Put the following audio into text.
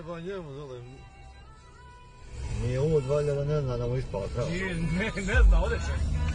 Treba njemu dole. Nije ovo 2000 da ne zna da mu ispala krava. Ne zna, ode će.